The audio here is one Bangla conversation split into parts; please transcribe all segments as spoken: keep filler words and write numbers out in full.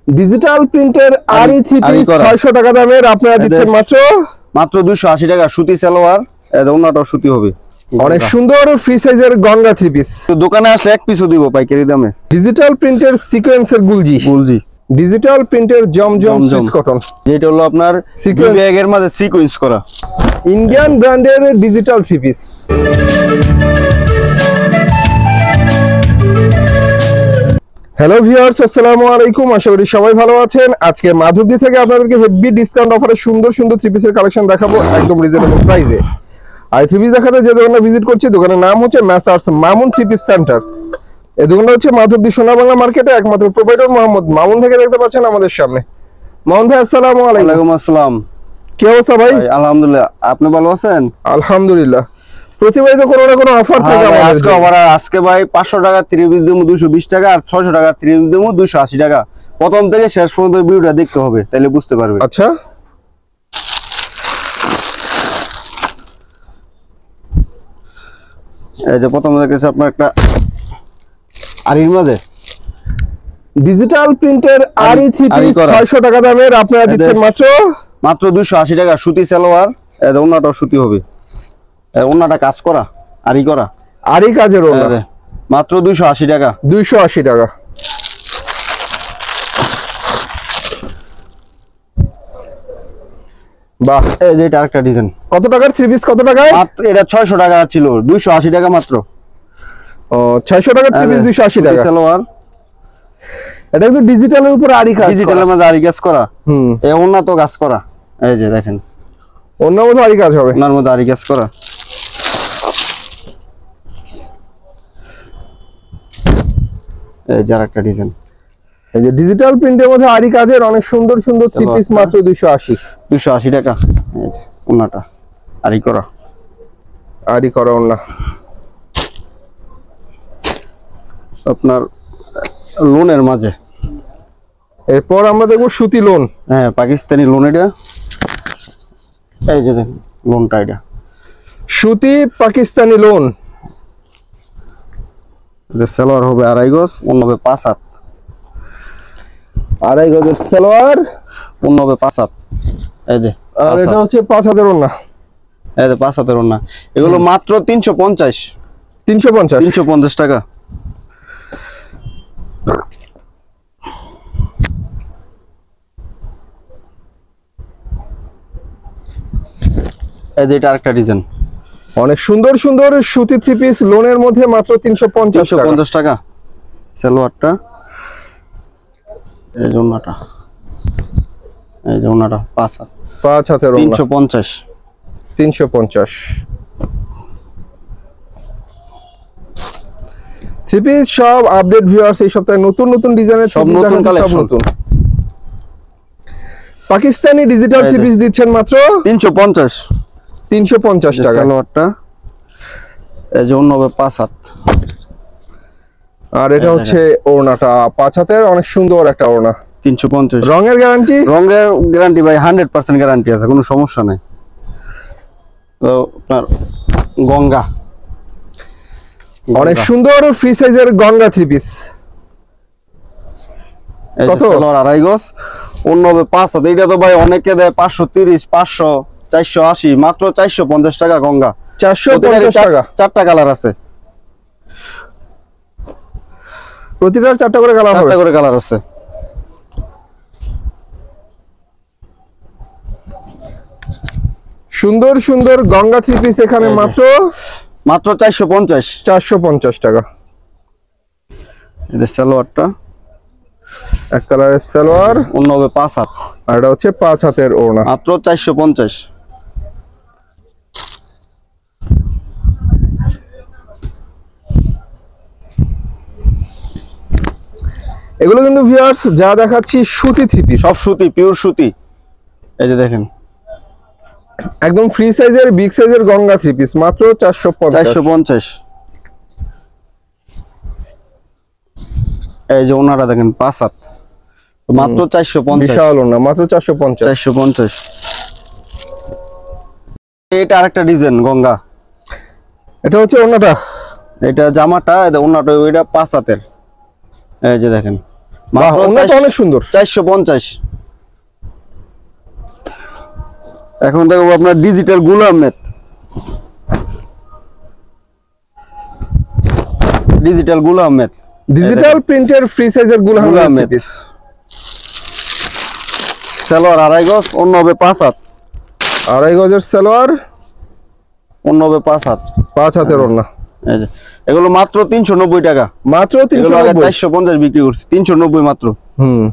ডিজিটাল প্রিন্টের আরি থ্রি পিস ছয়শো টাকা দামের আপনারা দিচ্ছেন মাত্র মাত্র দুইশো আশি টাকা। সুতি সালোয়ার, এই ওন্নাটাও সুতি হবে। অনেক সুন্দর ফ্রি সাইজের গঙ্গা থ্রি পিস। তো দোকানে আসলে এক পিসও দিব পাইকারি দামে। ডিজিটাল প্রিন্টের সিকোয়েন্সের গুলজি গুলজি, ডিজিটাল প্রিন্টের জমজম সুইস কটন, যেটা হলো আপনার ব্যাগের মাঝে সিকোয়েন্স করা ইন্ডিয়ান ব্র্যান্ডের digital three piece. Hello viewers, আসসালামু আলাইকুম। আশা করি সবাই ভালো আছেন। আজকে মাধবদী থেকে আপনাদেরকে হেভি ডিসকাউন্ট অফারে সুন্দর সুন্দর থ্রি পিসের কালেকশন দেখাবো একদম রিজনেবল প্রাইসে। আর থ্রি পিস দেখাতে যে দোকানে ভিজিট করছি, দোকানের নাম হচ্ছে messrs Mamun three piece centre. এই দোকানটা হচ্ছে মাধবদী সোনাবাংলা মার্কেটে, একমাত্র প্রোভাইডার মোহাম্মদ মামুন থেকে দেখতে পাচ্ছেন আমাদের সামনে। মামুন ভাই আসসালামু আলাইকুম। ওয়ালাইকুম আসসালাম। কি অবস্থা ভাই? আলহামদুলিল্লাহ, আপনি ভালো আছেন? আলহামদুলিল্লাহ। প্রতিবারই তো কোনো না কোনো অফার থাকে আমাদের। আজকে অফার, আজকে ভাই পাঁচশো টাকা থ্রি পিস দেবো দুইশো বিশ টাকা, আর ছয়শো টাকা থ্রি পিস দেবো দুইশো আশি টাকা। প্রথম থেকে শেষ পর্যন্ত ভিডিওটা দেখতে হবে, তাহলে বুঝতে পারবে। আচ্ছা, এই যে প্রথম দেখেছে আপনার একটা আরির মাঝে ডিজিটাল প্রিন্টের আরি থ্রি পিস ছয়শো টাকা দামের আপনারা দিচ্ছেন মাত্র মাত্র দুইশো আশি টাকা। সুতি সালোয়ার, এই ওন্নাটাও সুতি হবে, এই ওন্নাটা কাজ করা আরি করা, আরি কাজের ওন্না, মাত্র দুইশো আশি টাকা। দুইশো আশি টাকা। বাহ, এই যে এটা আরেকটা ডিজাইন। কত টাকার থ্রি পিস? কত টাকায়? মাত্র এটা ছয়শো টাকা ছিল, দুইশো আশি টাকা মাত্র। ও, ছয়শো টাকার থ্রি পিস দুইশো আশি টাকা। সালোয়ার, এটা কিন্তু ডিজিটালের উপর আরি কাজ, ডিজিটালের মধ্যে আরি কাজ করা। হুম, এই ওন্না তো কাজ করা, এই যে দেখেন অন্য মধ্যে আরি কাজ হবে, ওন্নার মধ্যে আরি কাজ করা। এই যে আরেকটা ডিজাইন, এই যে ডিজিটাল প্রিন্টের মধ্যে আরি কাজের অনেক সুন্দর সুন্দর থ্রি পিস মাত্র দুইশো আশি। দুইশো আশি টাকা। এই যে ওন্নাটা আরি করা, আরি করা ওন্না। আপনার লোনের মাঝে। এরপর আমরা দেখবো সুতি লোন। হ্যাঁ, পাকিস্তানি লোন। এটা এই যে দেখেন লোনটা, এটা সুতি পাকিস্তানি লোন। সালোয়ার হবে আড়াই গজ, অন্য হবে পাঁচ হাত। আড়াই গজের সালোয়ার, অন্য হবে পাঁচ হাত। এই যে আর এটা হচ্ছে পাঁচ হাতের ওন্না। এই যে পাঁচ হাতের ওন্না। এগুলো মাত্র তিনশো পঞ্চাশ। তিনশো পঞ্চাশ তিনশো পঞ্চাশ টাকা। এই যে এটা আরেকটা ডিজাইন, অনেক সুন্দর সুন্দর সুতি থ্রি পিস লোনের মধ্যে মাত্র তিনশো পঞ্চাশ টাকা। সালোয়ারটা, এই যে ওন্নাটা, এই যে ওন্নাটা পাঁচ হাত, পাঁচ হাতের ওন্না, তিনশো পঞ্চাশ। তিনশো পঞ্চাশ। থ্রি পিস সব আপডেট ভিউয়ার্স, এই সপ্তাহে নতুন নতুন ডিজাইনের সব নতুন collection. Pakistani digital three piece দিচ্ছেন মাত্র তিনশো পঞ্চাশ। তিনশো পঞ্চাশ টাকা। সালোয়ারটা, এই যে অন্য হবে পাঁচ হাত, আর এটা হচ্ছে ওড়নাটা পাঁচ হাতের, অনেক সুন্দর একটা ওড়না। তিনশো পঞ্চাশ। রঙের গ্যারান্টি? রঙের গ্যারান্টি ভাই হান্ড্রেড পার্সেন্ট গ্যারান্টি আছে, কোনো সমস্যা নাই। তো আপনার গঙ্গা, অনেক সুন্দর ফ্রি সাইজের গঙ্গা থ্রি পিস। কত? সালোয়ার আড়াই গজ, অন্য হবে পাঁচ হাত। এটা তো ভাই অনেকে দেয় পাঁচশো তিরিশ, পাঁচশো, চারশো আশি, মাত্র চারশো পঞ্চাশ টাকা গঙ্গা। চারশো পঞ্চাশ টাকা। চারটা কালার আছে, প্রতিটার চারটা করে কালার, চারটা করে কালার আছে। সুন্দর সুন্দর গঙ্গা থ্রি পিস এখানে মাত্র মাত্র চারশো পঞ্চাশ। চারশো পঞ্চাশ টাকা। এদের সালোয়ারটা এক কালারের সালোয়ার, অন্য হবে পাঁচ হাত, আর এটা হচ্ছে পাঁচ হাতের ওড়না, মাত্র চারশো পঞ্চাশ। এগুলো কিন্তু ভিউয়ার্স যা দেখাচ্ছি সুতি থ্রি পিস, সব সুতি, পিওর সুতি। এই যে দেখেন একদম ফ্রি সাইজের বিগ সাইজের গঙ্গা থ্রি পিস মাত্র চারশো পঞ্চাশ। চারশো পঞ্চাশ। এই যে ওনারা দেখেন পাঁচ হাত, মাত্র চারশো পঞ্চাশ। বিশাল ওনা, মাত্র চারশো পঞ্চাশ। চারশো পঞ্চাশ। এটা আরেকটা ডিজাইন গঙ্গা, এটা হচ্ছে ওনাটা, এটা জামাটা, এটা ওনাটা, ওইটা পাঁচ হাতের। এই যে দেখেন মাত্র ওনাটা অনেক সুন্দর। চারশো পঞ্চাশ। এখন দেখো আপনার ডিজিটাল গুল আহমেদ, ডিজিটাল গুল আহমেদ, ডিজিটাল প্রিন্টের ফ্রি সাইজের গুল গুল আহমেদ আহমেদ। পিস। সালোয়ার আড়াই গজ, অন্য হবে পাঁচ হাত। আড়াই গজের সালোয়ার, অন্য হবে পাঁচ হাত, পাঁচ হাতের ওড়না। এই যে এগুলো মাত্র তিনশো নব্বই টাকা। মাত্র তিনশো এগুলো আগে নব্বই। চারশো পঞ্চাশ বিক্রি করছি, তিনশো নব্বই মাত্র। হুম,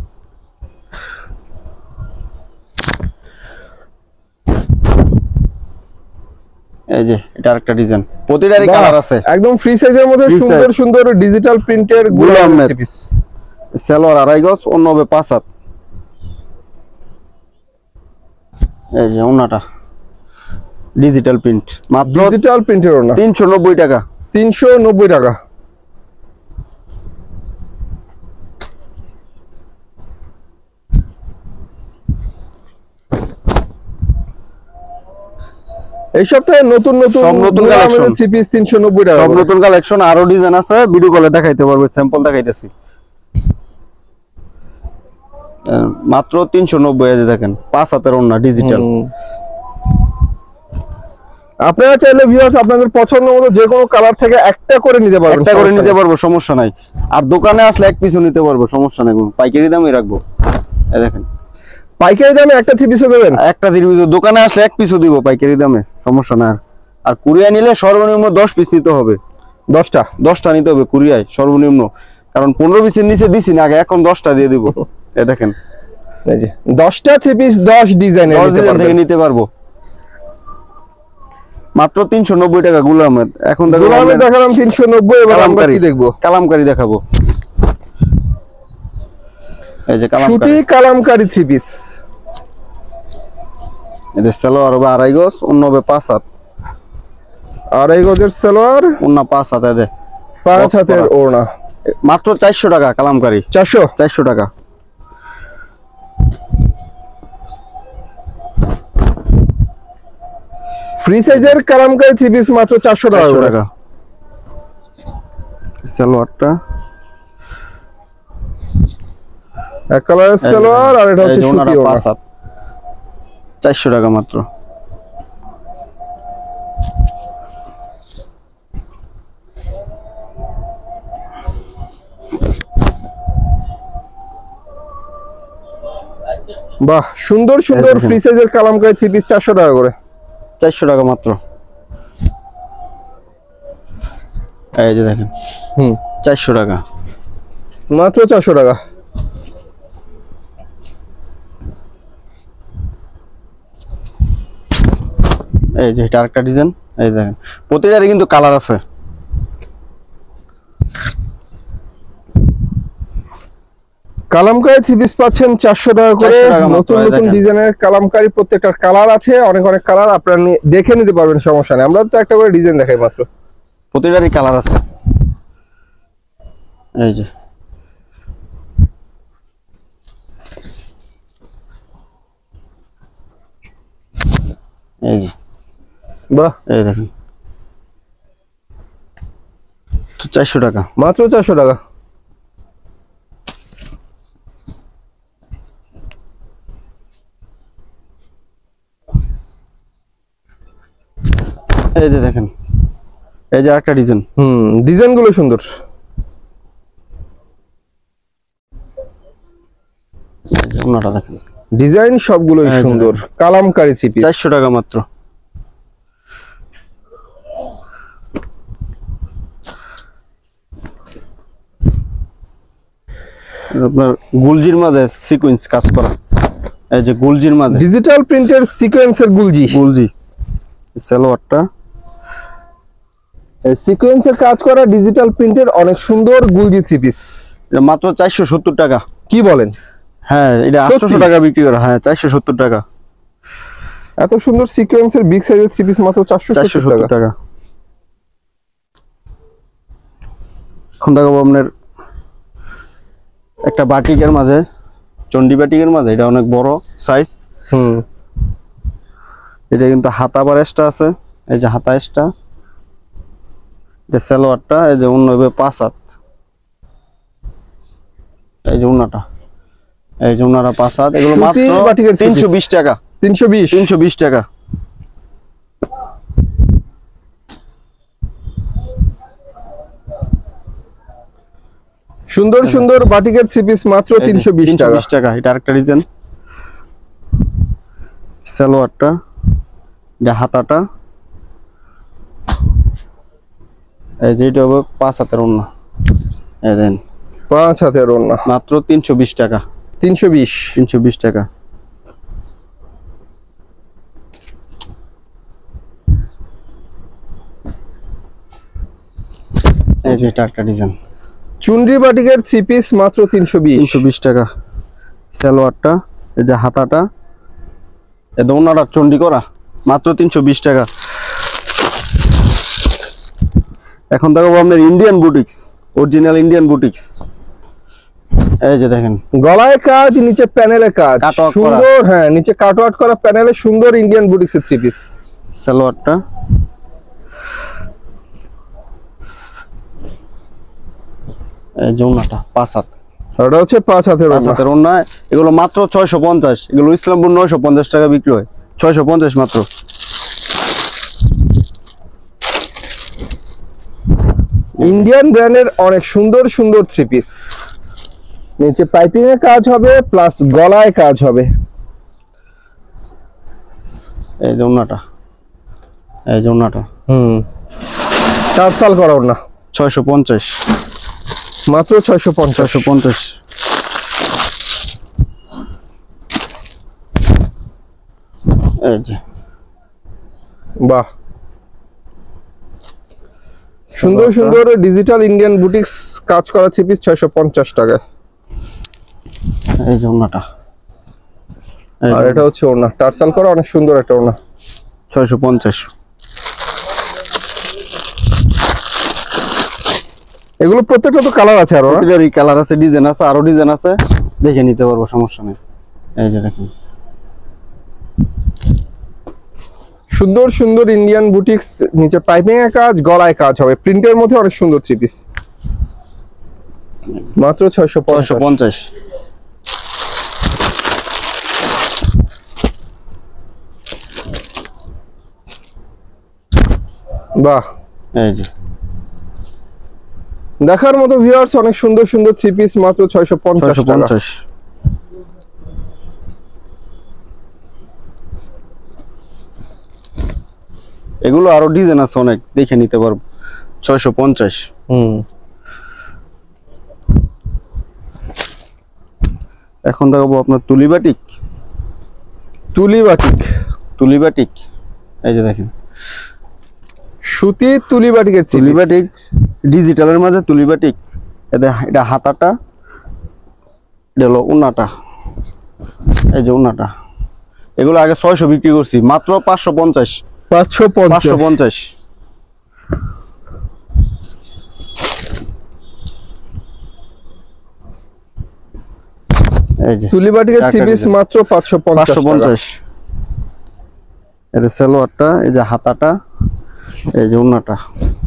এই যে এটা আরেকটা ডিজাইন, প্রতিটারই কালার আছে। একদম ফ্রি সাইজের মধ্যে Free সুন্দর size। সুন্দর ডিজিটাল প্রিন্টের গুল গুল আহমেদ আহমেদ। পিস। সালোয়ার আড়াই গজ, অন্য হবে পাঁচ হাত। এই যে ওনাটা ডিজিটাল প্রিন্ট, মাত্র ডিজিটাল প্রিন্টের ওড়না, তিনশো নব্বই টাকা। তিনশো নব্বই টাকা। এই সপ্তাহে নতুন নতুন সব নতুন কালেকশন, থ্রি পিস তিনশো নব্বই টাকা সব করে। নতুন কালেকশন, আরো ডিজাইন আছে, ভিডিও কলে দেখাইতে পারবো, স্যাম্পল দেখাইতেছি। আহ, মাত্র তিনশো নব্বই। এই যে দেখেন পাঁচ হাতের ওড়না ডিজিটাল। হুম। আপনারা চাইলে ভিউয়ার্স আপনাদের পছন্দ মতো যে কোনো কালার থেকে একটা করে নিতে পারবেন, একটা করে সমস্যা নিতে নেই। পারবো, সমস্যা নাই। আর দোকানে আসলে এক পিসও নিতে পারবো, সমস্যা নাই, কোনো পাইকারি দামই রাখবো। এই দেখেন পাইকারি দামে একটা থ্রি পিসও দেবেন। একটা তিরিশ, দোকানে আসলে এক পিসও দিব পাইকারি দামে, সমস্যা নাই। আর আর কুরিয়া নিলে সর্বনিম্ন দশ পিস নিতে হবে, দশটা। দশটা নিতে হবে কুরিয়ায় সর্বনিম্ন, কারণ পনেরো পিসের নিচে দিছি না আগে, এখন দশটা দিয়ে দিব। এই দেখেন এই যে দশটা থ্রি পিস দশ ডিজাইনের দশ নিতে ডিজাইন থেকে পারবেন। নিতে পারবো, মাত্র তিনশো নব্বই টাকা গুল আহমেদ। এখন দেখো গুল আহমেদ দেখালাম তিনশো নব্বই, এবার আমরা কালামকারী, কি দেখবো? কালামকারী দেখাবো। এই যে সুতি কালামকারী, কালামকারী থ্রি পিস। এদের সালোয়ার হবে আড়াই গজ, অন্য হবে পাঁচ হাত। আড়াই গজের সালোয়ার, অন্য পাঁচ হাত। এদের পাঁচ Box হাতের করা। ওড়না, মাত্র চারশো টাকা কালামকারী, চারশো। চারশো টাকা। ফ্রি সাইজের কালামকারী থ্রি পিস মাত্র চারশো টাকা চারশো করে। টাকা। সালোয়ারটা এক কালারের সালোয়ার, আর এটা হচ্ছে এই যে ওনারা সুতি ওড়না। পাঁচ হাত, চারশো টাকা মাত্র। বাহ, সুন্দর সুন্দর দেখেন। ফ্রি সাইজের কালামকারী থ্রি পিস চারশো টাকা করে। চারশো টাকা মাত্র। এই যে দেখেন হুম, চারশো টাকা। মাত্র চারশো টাকা। এই যে এটা আরেকটা ডিজাইন, এই দেখেন প্রতিটারই কিন্তু কালার আছে। কালামকারী থ্রি পিস পাচ্ছেন চারশো টাকা করে। চারশো টাকা মাত্র, নতুন এই নতুন দেখেন। ডিজাইনের কালামকারী, প্রত্যেকটার কালার আছে, অনেক অনেক কালার, আপনারা নি- দেখে নিতে পারবেন, সমস্যা নেই। আমরা তো একটা করে ডিজাইন দেখাই মাত্র। প্রতিটারই কালার আছে। এই যে এই যে বাহ, এই দেখেন চারশো টাকা। মাত্র চারশো টাকা। এই যে দেখেন এই যে আরেকটা ডিজাইন, হুম, ডিজাইন গুলো সুন্দর। ওনাটা দেখেন ডিজাইন সবগুলোই এই যে সুন্দর। কালামকারী থ্রি পিস চারশো টাকা মাত্র। আপনার গুলজির মাঝে সিকোয়েন্স কাজ করা, এই যে গুলজির মাঝে ডিজিটাল প্রিন্টের সিকোয়েন্সের গুলজি। গুলজি। সালোয়ারটা সিকোয়েন্সের কাজ করা ডিজিটাল প্রিন্টের অনেক সুন্দর গুলজি থ্রি পিস। এটা মাত্র চারশো সত্তর টাকা। কি বলেন? হ্যাঁ এটা সত্যি? আটশোশো টাকা বিক্রি করা, হ্যাঁ চারশো সত্তর টাকা। এত সুন্দর সিকোয়েন্সের বিগ সাইজের থ্রি পিস মাত্র চারশো চারশো সত্তর সত্তর টাকা। টাকা। এখন দেখাবো আপনার একটা বাটিকের মাঝে, চন্ডি বাটিকের মাঝে, এটা অনেক বড় সাইজ। হুম, এটা কিন্তু হাতা আবার এক্সট্রা আছে, এই যে হাতা এক্সট্রা। এটা সালোয়ারটা, এই যে অন্য পাঁচ হাত। এই যে উন্নাটা, এই যে উন্নাটা পাঁচ হাত, এগুলো মাত্র সুতির বাটিকের তিনশো বিশ টাকা। তিনশো বিশ তিনশো বিশ টাকা। সুন্দর সুন্দর বাটিকের থ্রি পিস মাত্র তিনশো বিশ টাকা। তিনশো বিশ টাকা। এটা আরেকটা ডিজাইন, সালোয়ারটা, এটা হাতাটা, এই যে এটা হবে পাঁচ হাতের ওড়না, এই দেন পাঁচ হাতের ওড়না মাত্র তিনশো বিশ টাকা। তিনশো বিশ তিনশো বিশ টাকা। এই যে এটা একটা ডিজাইন, চুনরি বাটিকের থ্রি পিস মাত্র তিনশো বিশ তিনশো বিশ টাকা। সালোয়ারটা, এই যে হাতাটা, এই দোনাটা চন্ডি করা, মাত্র তিনশো বিশ টাকা। এখন দেখাবো আপনার Indian boutiques, original Indian boutiques. এই যে দেখেন গলায় কাজ, নিচে প্যানেলে কাজ, কাটওয়ার্ক করা। সুন্দর, হ্যাঁ নিচে কাটওয়ার্ক করা প্যানেলে সুন্দর ইন্ডিয়ান বুটিক্সের থ্রি পিস। সালোয়ারটা, এই যৌনাটা পাঁচ হাত, ওটা হচ্ছে পাঁচ হাতের পাঁচ ওড়না। হাতের ওড়না। এগুলো মাত্র ছয়শো পঞ্চাশ, এগুলো ইসলামপুর নয়শো পঞ্চাশ টাকা বিক্রি হয়, ছয়শো পঞ্চাশ মাত্র। ইন্ডিয়ান ব্র্যান্ডের অনেক সুন্দর সুন্দর থ্রি পিস, নিচে পাইপিং এ কাজ হবে প্লাস গলায় কাজ হবে। এই যৌনাটা, এই যৌনাটা হুম চার সাল করা ওড়না, ছয়শো পঞ্চাশ, মাত্র ছয়শো পঞ্চাশ। ছয়শো পঞ্চাশ। এই যে বাহ, সুন্দর সুন্দর ডিজিটাল ইন্ডিয়ান বুটিক্স কাজ করা থ্রি পিস ছয়শো পঞ্চাশ টাকা। এই যৌনাটা, আর এটা হচ্ছে ওড়না, টার্সাল করা অনেক সুন্দর একটা ওড়না, ছয়শো পঞ্চাশ। এগুলো প্রত্যেকটা তো কালার আছে আরো, এটার এই কালার আছে, ডিজাইন আছে, আরো ডিজাইন আছে, দেখে নিতে পারবো, সমস্যা নেই। এই যে দেখেন সুন্দর সুন্দর ইন্ডিয়ান বুটিক্স, নিচে পাইপিং এর কাজ, গলায় কাজ হবে, প্রিন্টের মধ্যে অনেক সুন্দর থ্রি পিস, মাত্র ছয়শো ছয়শো পঞ্চাশ। বাহ, এই যে দেখার মতো ভিউয়ার্স, অনেক সুন্দর সুন্দর থ্রি পিস মাত্র ছয়শো পঞ্চাশ ছয়শো টাকা। পঞ্চাশ। এগুলো আরো ডিজাইন আছে অনেক, দেখে নিতে পারবো, ছয়শো পঞ্চাশ। হুম এখন দেখাবো আপনার তুলি বাটিক, তুলি বাটিক, তুলি বাটিক। এই যে দেখেন সুতি তুলি বাটিকের তুলি বাটিক, ডিজিটালের মাঝে তুলি বাটিক। এটা এটা হাতাটা, এটা হলো উন্নাটা, এই যে উন্নাটা। এগুলো আগে ছয়শো বিক্রি করছি, মাত্র পাঁচশো পঞ্চাশ। পাঁচশো পাঁচশো পঞ্চাশ। পঞ্চাশ। এই যে তুলি বাটিকের থ্রি পিস ডিজাইন। মাত্র পাঁচশো পঞ্চাশ। পাঁচশো পঞ্চাশ। এই যে সালোয়ারটা, এই যে হাতাটা, এই যে উন্নাটা,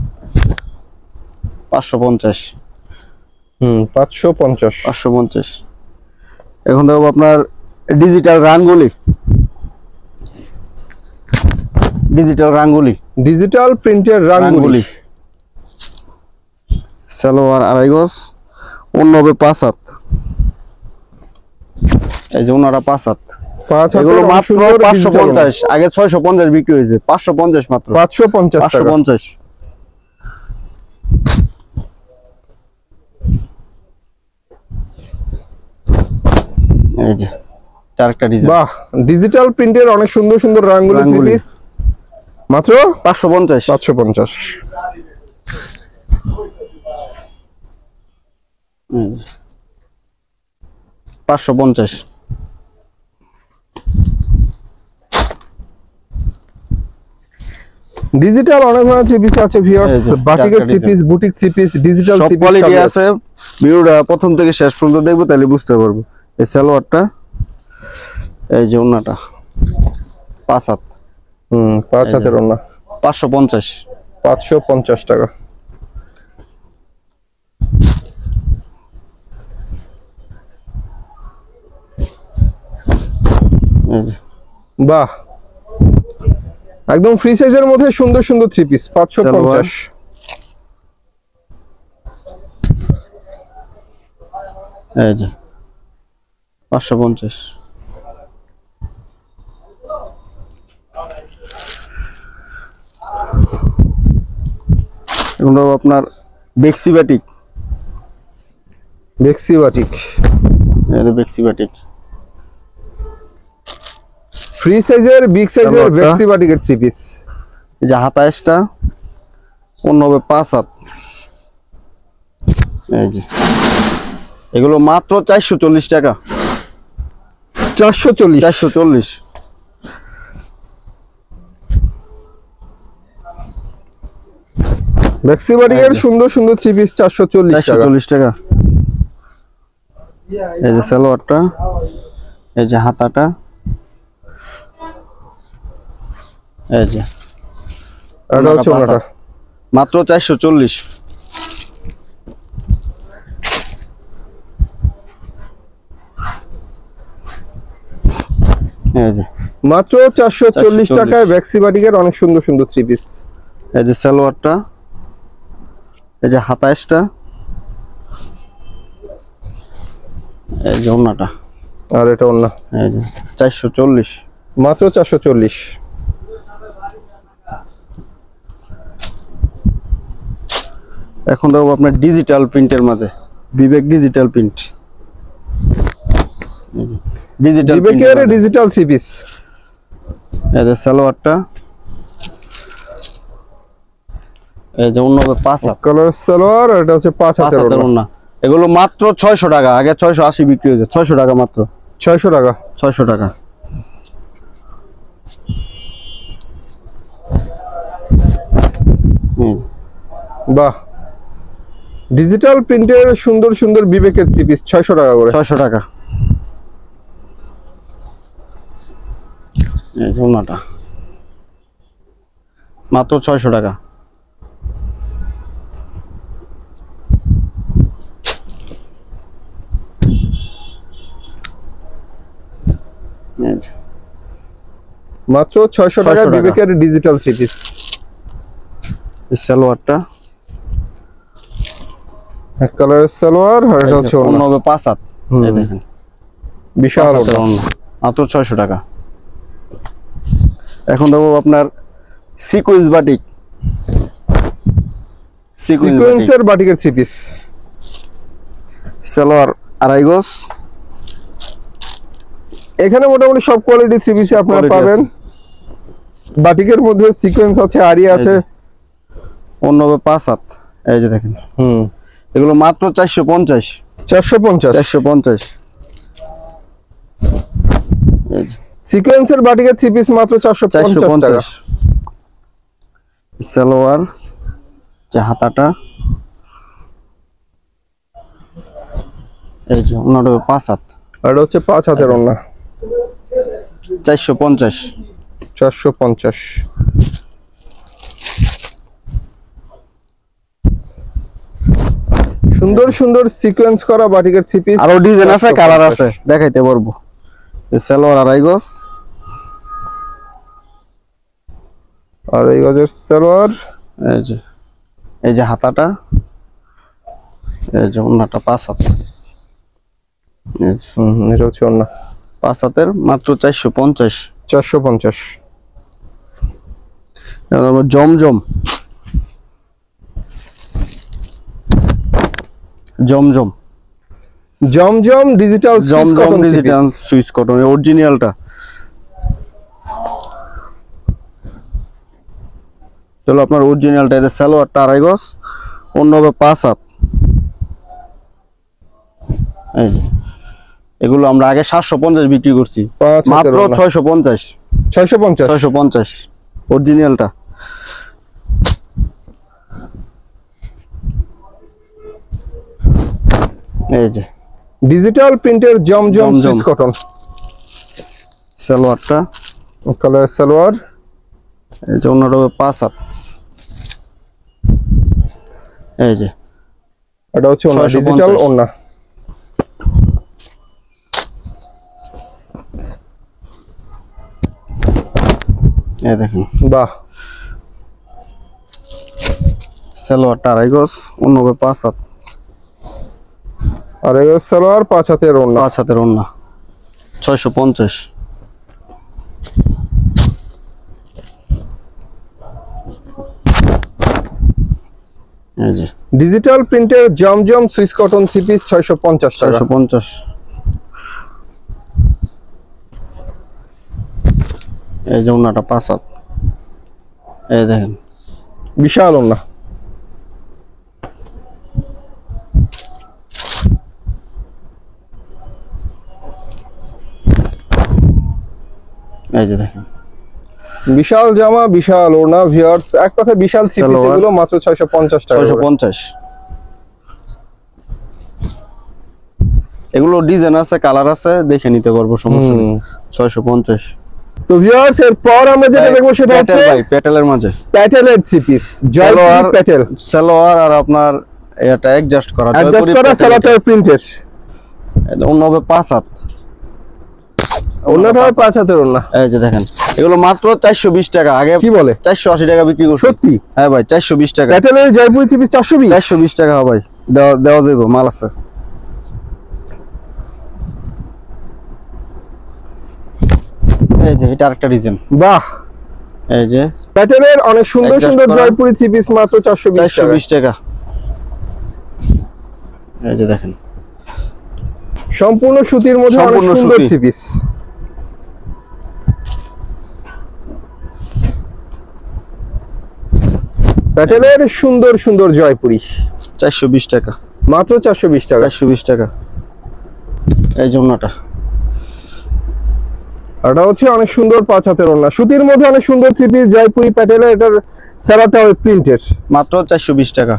পাঁচশো পঞ্চাশ। হুম পাঁচশো পঞ্চাশ। পাঁচশো পঞ্চাশ। এখন দেখো আপনার ডিজিটাল রাঙ্গুলি, ডিজিটাল রাঙ্গুলি, ডিজিটাল প্রিন্টের রাঙ্গুলি, সালোয়ার আড়াই গজ, অন্য হবে পাঁচ হাত, এই যে ওনারা পাঁচ হাত। পাঁচ এগুলো হাতের মাত্র সুন্দর পাঁচশো digital পঞ্চাশ, আগে ছয়শো পঞ্চাশ বিক্রি হয়েছে, পাঁচশো পঞ্চাশ মাত্র, পাঁচশো পঞ্চাশ পাঁচশো টাকা। পঞ্চাশ। এই যে চারটা ডিজাইন, বাহ, ডিজিটাল প্রিন্টের অনেক সুন্দর সুন্দর রাঙ্গুলি থ্রি রাঙ্গুলি। পিস মাত্র পাঁচশো পঞ্চাশ। পাঁচশো পঞ্চাশ। পাঁচশো পঞ্চাশ। ডিজিটাল অনেক ধরনের থ্রি পিস আছে ভিউয়ার্স, এই যে, বাটিকের চারটা three piece, boutique three piece, digital সব থ্রি পিস কোয়ালিটি আছে। ভিডিওটা প্রথম থেকে শেষ পর্যন্ত দেখবো, তাহলে বুঝতে পারবো। এই সালোয়ারটা, এই যে ওন্নাটা, পাঁচ হাত, হুম পাঁচ এই যে। হাতের ওড়না, পাঁচশো পঞ্চাশ। পাঁচশো পঞ্চাশ টাকা। এই যে বাহ, একদম ফ্রি সাইজের মধ্যে সুন্দর সুন্দর থ্রি পিস পাঁচশো পঞ্চাশ। এই যে পাঁচশো পঞ্চাশ। এগুলো আপনার বেক্সি বাটিক। বেক্সি বাটিক, এই যে বেক্সি বাটিক ফ্রি সাইজের বিগ সাইজের সালোয়ারটা। বেক্সি বাটিকের থ্রি পিস। এই যে হাতা এসটা অন্য হবে পাঁচ হাত। এই যে এগুলো মাত্র চারশো চল্লিশ টাকা। চারশো চল্লিশ। চারশো চল্লিশ। বেক্সি বাটিকের সুন্দর সুন্দর থ্রি পিস চারশো চল্লিশ চারশো টাকা। চল্লিশ টাকা। এই যে সালোয়ারটা, এই যে হাতাটা, এই যে এটা হচ্ছে পাঁচ ওনাটা। হাত। মাত্র চারশো চল্লিশ। এই যে মাত্র চারশো চল্লিশ টাকায় বেক্সি বাটিকের অনেক সুন্দর সুন্দর থ্রি পিস। এই যে সালোয়ারটা, এই যে হাতাইসটা, এই যে ওন্নাটা, আর এটা ওন্না। এই যে চারশো চল্লিশ। মাত্র চারশো চল্লিশ। এখন দেবো আপনার ডিজিটাল প্রিন্টের মাঝে, বিবেক ডিজিটাল প্রিন্ট। ডিজিটাল বিবেকের ডিজিটাল থ্রি পিস। এই যে সালোয়ারটা, এই যে অন্য পাঁচ হাত কালার সালোয়ার, আর এটা হচ্ছে পাঁচ পাঁচ হাতের হাতের ওন্না। ওন্না। এগুলো মাত্র ছয়শো টাকা। আগে ছয়শো আশি বিক্রি হয়েছে, ছয়শো টাকা মাত্র। ছয়শো টাকা। ছয়শো টাকা। হুম, বাহ, ডিজিটাল প্রিন্টের সুন্দর সুন্দর বিবেকের থ্রি পিস ছয়শো টাকা করে। ছয়শো টাকা। এই যে ওন্নাটা মাত্র ছয়শো টাকা। এই যে মাত্র ছয়শো টাকা টাকা। বিবেকের ডিজিটাল থ্রি পিস। এই সালোয়ারটা, এক কালারের সালোয়ার, আর এটা হচ্ছে অন্য ওন্না। হবে পাঁচ হাত। হুম। এই দেখেন বিশাল পাঁচ হাতের ওন্না। ওন্না, মাত্র ছয়শো টাকা। এখন দেবো আপনার সিকোয়েন্স বাটিক। সিকোয়েন্স বাটিক সিকোয়েন্সের বাটিকের থ্রি পিস। সালোয়ার আড়াই গজ। এখানে মোটামুটি সব কোয়ালিটি থ্রি পিস আপনারা quality পাবেন। বাটিকের মধ্যে সিকোয়েন্স আছে, আরি আছে। অন্য হবে পাঁচ হাত। এই যে দেখেন হুম, এগুলো মাত্র চারশো পঞ্চাশ। চারশো পঞ্চাশ। চারশো পঞ্চাশ। সিকোয়েন্সের বাটিকের থ্রি পিস মাত্র চারশো চারশো পঞ্চাশ টাকা। পঞ্চাশ। সালোয়ার, যে হাতাটা, এই যে অন্য হবে পাঁচ হাত। আর এটা হচ্ছে পাঁচ হাতের ওন্না। চারশো পঞ্চাশ। চারশো পঞ্চাশ। সুন্দর সুন্দর সিকোয়েন্স করা বাটিকের থ্রি পিস। আরো ডিজাইন আছে, কালার আছে, দেখাইতে পারবো। এই সালোয়ার আড়াই গজ, আর এই গজের সালোয়ার, এই যে এই যে হাতাটা, এই যে ওন্নাটা পাঁচ হাত। এই যে হুম, এটা হচ্ছে ওন্না। পাঁচ হাতের মাত্র চারশো পঞ্চাশ। চারশো পঞ্চাশ। তারপর Zamzam, Zamzam Zamzam digital Zamzam digital Swiss cotton অরিজিনালটা। চলো আপনার অরিজিনালটা, এটা সালোয়ারটা আড়াই গজ, অন্য হবে পাঁচ হাত। এই যে এগুলো আমরা আগে সাতশো পঞ্চাশ বিক্রি করছি, মাত্র ছয়শো পঞ্চাশ। ছয়শো পঞ্চাশ। ছয়শো পঞ্চাশ অরিজিনালটা। এই যে ডিজিটাল প্রিন্টের জমজম সুইস কটন। সালোয়ারটা, কালার সালোয়ার, এই যে অন্যটা হবে পাঁচ হাত। এই যে এটা হচ্ছে ওন্না, ডিজিটাল ওন্না। এই দেখেন বাহ, সালোয়ারটা আড়াই গজ, অন্যভাবে পাঁচ হাত, আর এই সালোয়ার পাঁচ হাতের ওড়না। পাঁচ হাতের ওড়না, ছয়শো পঞ্চাশ। এই যে ডিজিটাল প্রিন্টের Zamzam Swiss cotton three piece ছয়শো পঞ্চাশ টাকা। ছয়শো পঞ্চাশ। এই যে ওড়নাটা পাঁচ হাত, এই দেখেন বিশাল ওড়না। এই যে দেখেন বিশাল জামা, বিশাল ওড়না ভিউয়ার্স, এক কথা বিশাল থ্রি পিস সালোয়ার। এগুলো মাত্র ছয়শো পঞ্চাশ টাকা ছয়শো করে। পঞ্চাশ। এগুলো ডিজাইন আছে, কালার আছে, দেখে নিতে পারবো, সমস্যা নেই। ছয়শো পঞ্চাশ। তো ভিউয়ার্স এরপর আমরা যেটা দেখবো সেটা প্যাটেল হচ্ছে ভাই, প্যাটেলের মাঝে প্যাটেলের থ্রি পিস, জয়পুরি প্যাটেল, সালোয়ার আর আপনার এটা অ্যাডজাস্ট করা, অ্যাডজাস্ট করা সালোয়ার প্রিন্টের, অন্যভাবে পাঁচ হাত, ওড়নাটা পাঁচ হাতের ওড়না। এই যে দেখেন এগুলো মাত্র চারশো বিশ টাকা। আগে কি বলে চারশো আশি টাকা বিক্রি করছি। সত্যি? হ্যাঁ ভাই, চারশো বিশ টাকা। প্যাটেলের জয়পুরি থ্রি পিস চারশো বিশ, চারশো বিশ টাকা ভাই, দেওয়া দেওয়া যাইব, মাল আছে। এই যে এটা আরেকটা ডিজাইন। বাহ, এই যে প্যাটেলের অনেক সুন্দর Adjust সুন্দর করা। জয়পুরি থ্রি পিস মাত্র চারশো বিশ চারশো টাকা। বিশ টাকা। এই যে দেখেন সম্পূর্ণ সুতির মধ্যে অনেক সম্পূর্ণ সুন্দর সুতি। Three piece. প্যাটেলের সুন্দর সুন্দর জয়পুরি চারশো বিশ টাকা, মাত্র চারশো বিশ টাকা। চারশো বিশ টাকা। এই জন্যটা এটা হচ্ছে অনেক সুন্দর পাঁচ হাতের ওড়না, সুতির মধ্যে অনেক সুন্দর থ্রি পিস জয়পুরি প্যাটেলের, এটার সারাটা প্রিন্টের, মাত্র চারশো বিশ টাকা।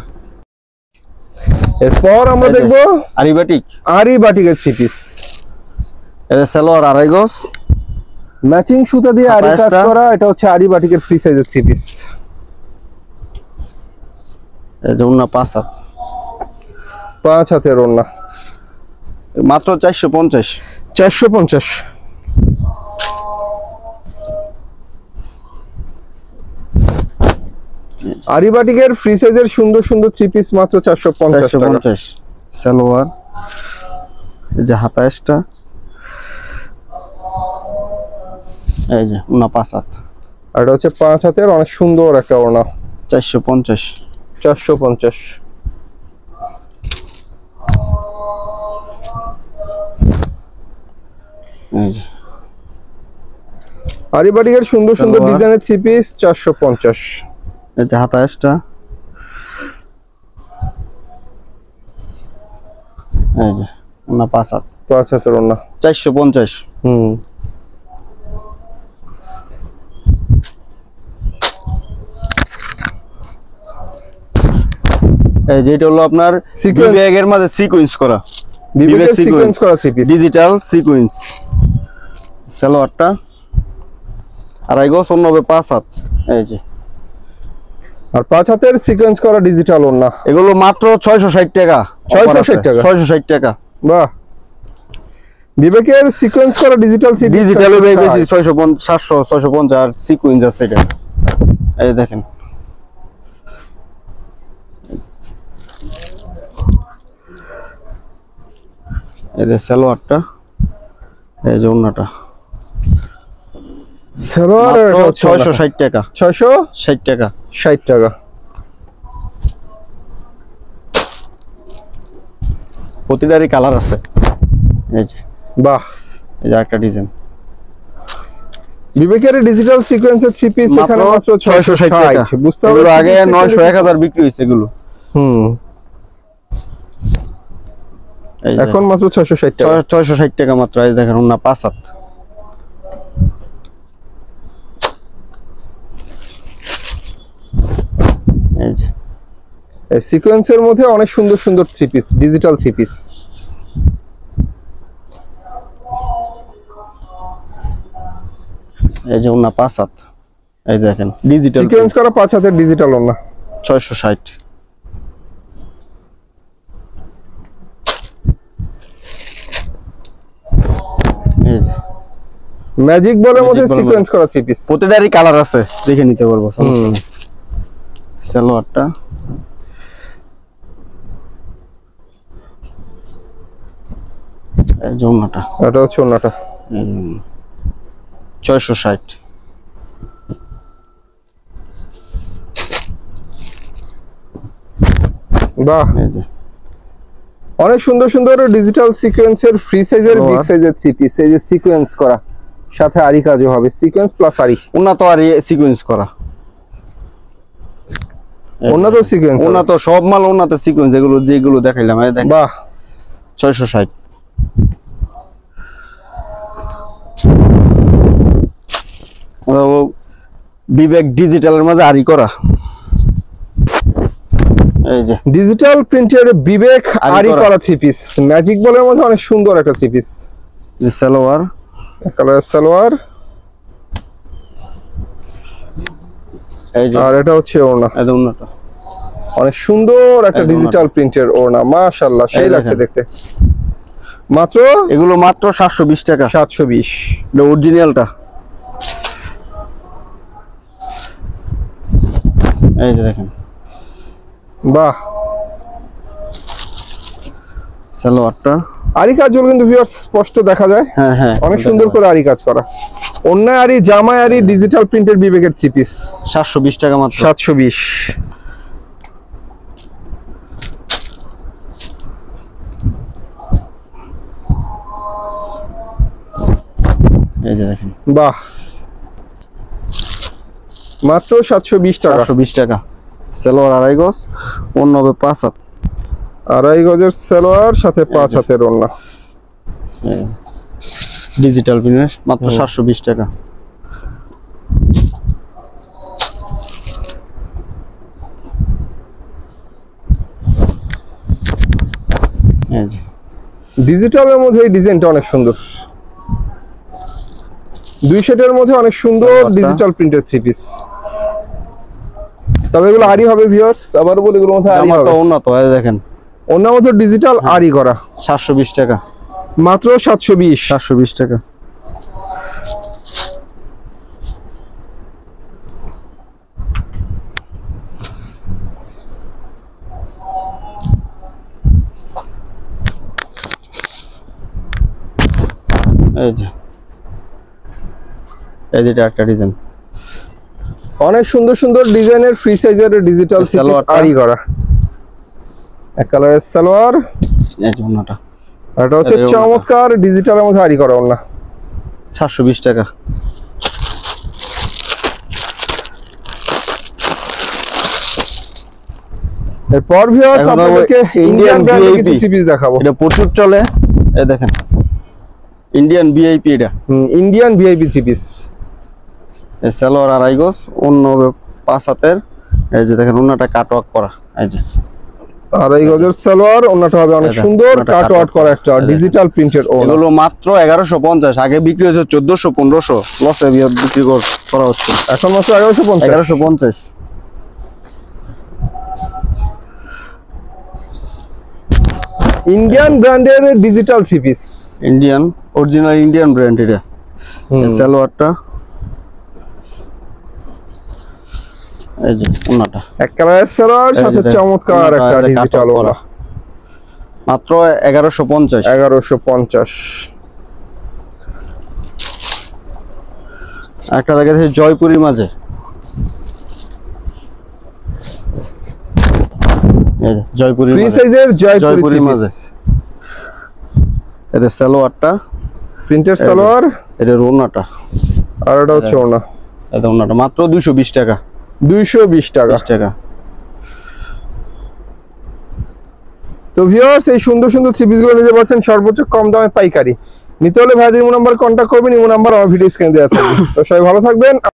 এরপর আমরা এই যে, দেখবো আরিবাটিক, আরি বাটিকের থ্রি পিস, এটা সালোয়ার আড়াই গজ, ম্যাচিং সুতা দিয়ে আরি কাজ সাতাশটা। করা, এটা হচ্ছে আরি বাটিকের ফ্রি সাইজের থ্রি পিস। এই যে ওড়না পাঁচ হাত, পাঁচ হাতের ওড়না, মাত্র চারশো পঞ্চাশ। চারশো পঞ্চাশ। আরি বাটিকের ফ্রি সাইজের সুন্দর সুন্দর থ্রি পিস মাত্র চারশো পঞ্চাশ চারশো টাকা। পঞ্চাশ। সালোয়ার, এই যে হাতাশটা, এই যে ওড়না পাঁচ হাত, আর এটা হচ্ছে পাঁচ হাতের অনেক সুন্দর একটা ওড়না, চারশো পঞ্চাশ। চারশো পঞ্চাশ। এই যে আরি বাটিকের সুন্দর সুন্দর সালোয়ার। ডিজাইনের থ্রি পিস চারশো পঞ্চাশ। এই যে হাতাশটা, এই যে ওড়না পাঁচ হাত, পাঁচ হাতের ওড়না। চারশো পঞ্চাশ। হুম, এই যে এটা হলো আপনার Sequence। বিবেকের মাঝে সিকোয়েন্স করা, বিবেকের sequence। সিকোয়েন্স করা থ্রি পিস, ডিজিটাল সিকোয়েন্স। সালোয়ারটা আড়াই গজ, অন্যভাবে পাঁচ হাত। এই যে আর পাঁচ হাতের সিকোয়েন্স করা ডিজিটাল ওড়না, এগুলো মাত্র ছয়শো ষাট টাকা। ছয়শো ষাট টাকা। ছয়শো ষাট টাকা। বাহ, বিবেকের সিকোয়েন্স করা ডিজিটাল থ্রি পিস ডিজিটাল বেশি ছয়শো পঞ্চাশ, সাতশো, ছয়শো পঞ্চাশ, আর সিকোয়েন্স আছে এটা। এই দেখেন এই যে সালোয়ারটা, এই যে ওড়নাটা, সালোয়ার ছয়শো ষাট টাকা। ছয়শো ষাট টাকা। ষাট টাকা। প্রতিটারই কালার আছে। এই যে বাহ, এই যে একটা ডিজাইন, বিবেকের ডিজিটাল সিকোয়েন্সের থ্রি পিস এখানে মাত্র ছয়শো ষাট টাকা। বুঝতে হবে, এগুলো আগে নয়শো এক হাজার বিক্রি হয়েছে এগুলো। হুম, এই যে এখন মাত্র ছয়শো ষাট টাকা। ছয়- ছয়শো ষাট টাকা মাত্র। এই দেখেন ওড়না পাঁচ হাত। এই যে এই সিকোয়েন্সের মধ্যে অনেক সুন্দর সুন্দর three piece, digital three piece. এই যে ওড়না পাঁচ হাত, এই দেখেন ডিজিটাল সিকোয়েন্স করা পাঁচ হাতের ডিজিটাল ওড়না, ছয়শো ষাট। এই যে ম্যাজিক বলের মধ্যে Magic ball সিকোয়েন্স করা থ্রি পিস। প্রতিটারই কালার আছে, দেখে নিতে পারবো সমস্যা নেই। সালোয়ারটা এই জন্যটা এটা হচ্ছে ওন্নাটা ছয়শো ষাট। বাহ, এই যে অনেক সুন্দর সুন্দর ডিজিটাল সিকোয়েন্সের ফ্রি সাইজের বিগ সালোয়ার। সাইজের থ্রি পিস, এই যে সিকোয়েন্স করা, সাথে আরি কাজও হবে, সিকোয়েন্স প্লাস আরি। উন্নত আর সিকোয়েন্স করা, উন্নত সিকোয়েন্স, উন্নত সব মাল উন্নত সিকোয়েন্স, এগুলো যেগুলো দেখাইলাম এই দেখ। বাহ, ছয়শো ষাট। বিবেক ডিজিটালের মাঝে আরি করা, এই যে ডিজিটাল প্রিন্টের বিবেক আরি আরি করা। করা থ্রি পিস, ম্যাজিক বলের মধ্যে অনেক সুন্দর একটা থ্রি পিস। যে সালোয়ার, কালার সালোয়ার, এই যে আর এটা হচ্ছে ওড়না, একদম উন্নত। অনেক সুন্দর একটা একদম ডিজিটাল প্রিন্টের ওড়না, মাশাআল্লাহ সেই এই লাগছে দেখেন। দেখতে। মাত্র এগুলো মাত্র সাতশো বিশ টাকা, সাতশো বিশ। এটা অরিজিনালটা। এই যে দেখেন বাহ, সালোয়ারটা, আরি কাজগুলো কিন্তু ভিউয়ার্স স্পষ্ট দেখা যায়, হ্যাঁ হ্যাঁ অনেক সুন্দর করে আরি কাজ করা। অন্যায় আরি, জামায় আরি, ডিজিটাল প্রিন্টের বিবেকের থ্রি পিস, সাতশো বিশ টাকা মাত্র। সাতশো বিশ। এই যে দেখেন বাহ, মাত্র সাতশো বিশ টাকা। সাতশো বিশ টাকা। সালোয়ার আড়াই গজ, অন্য হবে পাঁচ হাত। আড়াই গজের সালোয়ার, সাথে পাঁচ হাতের ওড়না। ডিজিটাল প্রিন্টের মাত্র সাতশো বিশ টাকা। এই যে ডিজিটালের মধ্যে এই ডিজাইনটা অনেক সুন্দর, দুই সেটের মধ্যে অনেক সুন্দর সালোয়ারটা। ডিজিটাল প্রিন্টের থ্রি পিস। তবে এগুলো আরি হবে ভিউয়ার্স, আবার বলি এগুলোর মধ্যে আরি জামা তো হবে। উন্নত, এই দেখেন অন্য মধ্যে ডিজিটাল আরি করা, সাতশো বিশ টাকা, মাত্র সাতশো বিশ। সাতশো বিশ টাকা। এই যে এই যে এটা একটা ডিজাইন, অনেক সুন্দর সুন্দর ডিজাইনের ফ্রি সাইজের ডিজিটাল সালোয়ারটা। আরি করা, এক কালারের সালোয়ার, এই যে অন্যটা আর এটা হচ্ছে এর ওড়নাটা। চমৎকার ডিজিটালের মধ্যে আরি করা ওড়না, সাতশো বিশ টাকা। এরপর ভিউয়ার্স এখন আপনাদেরকে আবার ইন্ডিয়ান Indian ব্র্যান্ডের ভি আই পি। কিছু থ্রি পিস দেখাবো। এটা প্রচুর চলে, এই দেখেন ইন্ডিয়ান ভিআইপি, এটা ইন্ডিয়ান ভিআইপি থ্রি পিস, এই সালোয়ার আড়াই গজ, অন্য হবে পাঁচ হাতের। এই যে দেখেন অন্যটা কাটওয়ার্ক করা, এই যে আড়াই গজের সালোয়ার, ওড়নাটা হবে অনেক এটা, সুন্দর ওড়নাটা কাট ওয়ার্ক cut করা work একটা করা। ডিজিটাল প্রিন্টের ওড়না। এগুলো মাত্র এগারোশো পঞ্চাশ, আগে বিক্রি হয়েছে চোদ্দশো পনেরোশো, লসে বিক্রি কর- করা হচ্ছে। এখন মাত্র এগারোশো পঞ্চাশ। এগারোশো পঞ্চাশ। ইন্ডিয়ান ব্র্যান্ডের digital three piece, Indian original Indian brand এটা। এই সালোয়ারটা, এই যে ওন্নাটা, এক কালারের সালোয়ার, এই যে সাথে দেখেন, চমৎকার ওন্নাটা একটা এই যে ডিজিটাল cut work ওড়না, করা। মাত্র এগারোশো পঞ্চাশ। এগারোশো পঞ্চাশ। একটা দেখা যাচ্ছে জয়পুরের মাঝে, এই যে জয়পুরের ফ্রি মাঝে, সাইজের জয়পুরি জয়পুরির থ্রি মাঝে। পিস, এদের সালোয়ারটা, প্রিন্টের সালোয়ার, এদের ওন্নাটা, আর এটা হচ্ছে ওড়না, এদের ওন্নাটা মাত্র দুইশো বিশ টাকা, দুইশো বিশ টাকা। বিশ টাকা। তো ভিউয়ার্স, এই সুন্দর সুন্দর থ্রি পিস গুলো নিতে পারছেন সর্বোচ্চ কম দামে পাইকারি। নিতে হলে ভাইদের ইমো নাম্বার কন্ট্যাক্ট করবেন, ইমো নাম্বার আমার ভিডিও স্ক্রিনে দেওয়া থাকবে। তো সবাই ভালো থাকবেন।